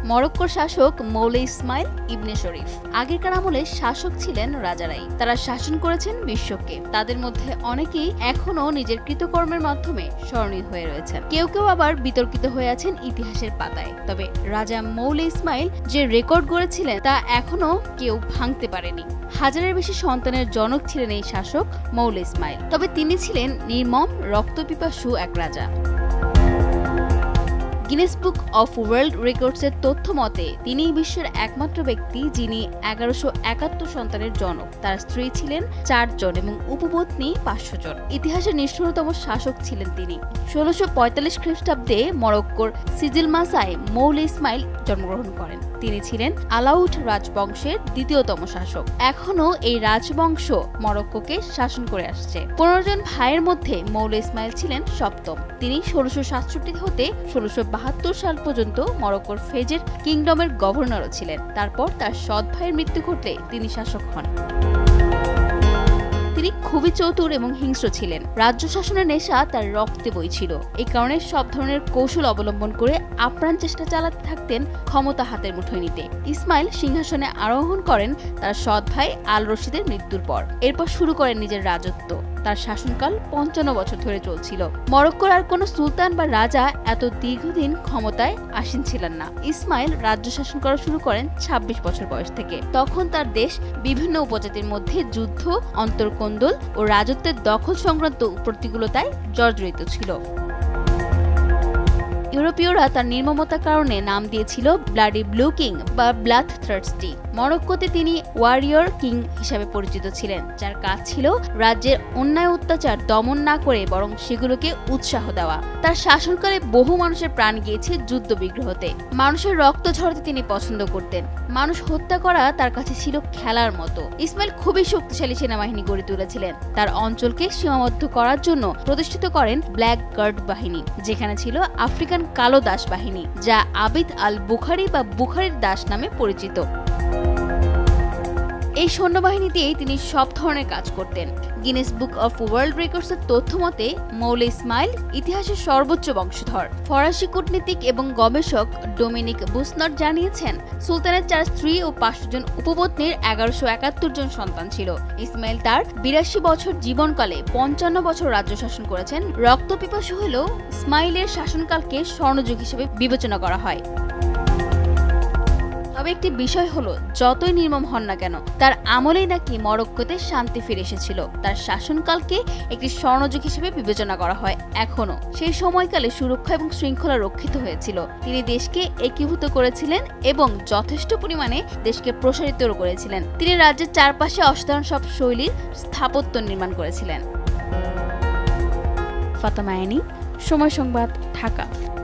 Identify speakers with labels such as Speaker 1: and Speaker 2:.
Speaker 1: মরক্কোর শাসক মৌলা ইসমাইল ইবনে শরীফ। আগেকার আমলে শাসক ছিলেন রাজারাই। তারা শাসন করেছেন বিশ্বকে। তাদের মধ্যে অনেকেই এখনো নিজের কৃতকর্মের মাধ্যমে স্মরণীয় হয়ে রয়েছেন। কেউ কেউ আবার বিতর্কিত হয়ে আছেন ইতিহাসের পাতায়। তবে রাজা মৌলা ইসমাইল যে রেকর্ড গড়েছিলেন তা এখনো কেউ ভাঙতে পারেনি। হাজারের বেশি সন্তানের জনক ছিলেন এই শাসক মৌলা ইসমাইল। তবে তিনি ছিলেন নির্মম রক্তপিপাসু এক রাজা। গিনেস বুক অফ ওয়ার্ল্ড রেকর্ডসের তথ্য মতে তিনি বিশ্বের একমাত্র ব্যক্তি যিনি 1171 সন্তানের জনক। তার স্ত্রী ছিলেন 4 জন এবং উপপত্নী 500 জন। ইতিহাসের নিষ্ঠুরতম শাসক ছিলেন তিনি। 1645 খ্রিস্টাব্দে মরক্কোর সিজিলমাসায় মৌলা ইসমাইল জন্মগ্রহণ করেন। তিনি ছিলেন আলাউড রাজবংশের দ্বিতীয়তম শাসক। এখনো এই রাজবংশ মরক্কোকে শাসন করে আসছে। 15 জন ভাইয়ের মধ্যে মৌলা ইসমাইল ছিলেন সপ্তম। তিনি 1667 হতে 1672 সাল পর্যন্ত মরক্কোর ফেজের কিংডমের গভর্নরও ছিলেন। তারপর তার সৎ ভাইয়ের মৃত্যু ঘটলে তিনি শাসক হন। তিনি খুবই চতুর এবং হিংস্র ছিলেন। রাজ্য শাসনের নেশা তার রক্তে বইছিল। এই কারণে সব ধরনের কৌশল অবলম্বন করে আপ্রাণ চেষ্টা চালাতে থাকতেন ক্ষমতা হাতের মুঠোয় নিতে। ইসমাইল সিংহাসনে আরোহণ করেন তার সৎ ভাই আল রশিদের মৃত্যুর পর। এরপর শুরু করেন নিজের রাজত্ব। তার শাসনকাল 55 বছর ধরে চলছিল। মরক্কোর আর কোনো সুলতান বা রাজা এত দীর্ঘদিন ক্ষমতায় আসীন ছিলেন না। ইসমাইল রাজ্য শাসন করা শুরু করেন 26 বছর বয়স থেকে। তখন তার দেশ বিভিন্ন উপজাতির মধ্যে যুদ্ধ, অন্তর্কোন্দল ও রাজত্বের দখল সংক্রান্ত প্রতিকূলতায় জর্জরিত ছিল। ইউরোপীয়রা তার নির্মমতার কারণে নাম দিয়েছিল ব্লাডি ব্লু কিং বা ব্লাড থার্স্টি। মরক্কোতে তিনি ওয়ারিয়র কিং হিসাবে পরিচিত ছিলেন, যার কাজ ছিল রাজ্যের অন্যায় অত্যাচার দমন না করে বরং সেগুলোকে উৎসাহ দেওয়া। তার শাসনকালে বহু মানুষের প্রাণ গিয়েছে যুদ্ধ বিগ্রহতে। মানুষের রক্ত ঝরাতে তিনি পছন্দ করতেন। মানুষ হত্যা করা তার কাছে ছিল খেলার মতো। ইসমাইল খুবই শক্তিশালী সেনাবাহিনী গড়ে তুলেছিলেন। তার অঞ্চলকে সীমাবদ্ধ করার জন্য প্রতিষ্ঠিত করেন ব্ল্যাক গার্ড বাহিনী, যেখানে ছিল আফ্রিকান কালো দাস বাহিনী, যা আবিদ আল বুখারি বা বুখারির দাস নামে পরিচিত। এই সৈন্যবাহিনী দিয়েই তিনি সব ধরনের কাজ করতেন। গিনেস বুক অফ ওয়ার্ল্ড রেকর্ডসের তথ্য মতে মৌলা ইসমাইল ইতিহাসের সর্বোচ্চ বংশধর। ফরাসি কূটনীতিক এবং গবেষক ডোমিনিক বুসনট জানিয়েছেন, সুলতানের 4 স্ত্রী ও 500 জন উপপত্নীর 1171 জন সন্তান ছিল। ইসমাইল তার 82 বছর জীবনকালে 55 বছর রাজ্য শাসন করেছেন। রক্তপিপাসু হলেও ইসমাইলের শাসনকালকে স্বর্ণযুগ হিসেবে বিবেচনা করা হয়। তবে একটি বিষয় হলো, যতই নির্মম হন না কেন, তার আমলেই নাকি মরক্কোতে শান্তি ফিরে এসেছিল। তার শাসনকালকে একটি স্বর্ণযুগ হিসেবে বিবেচনা করা হয় এখনো। সেই সময়কালে সুরক্ষা এবং শৃঙ্খলা রক্ষিত হয়েছিল। তিনি দেশকে একীভূত করেছিলেন এবং যথেষ্ট পরিমাণে দেশকে প্রসারিত করেছিলেন। তিনি রাজ্যের চারপাশে অসাধারণ সব শৈলীর স্থাপত্য নির্মাণ করেছিলেন। ফাতেমা আইনি, সময় সংবাদ, ঢাকা।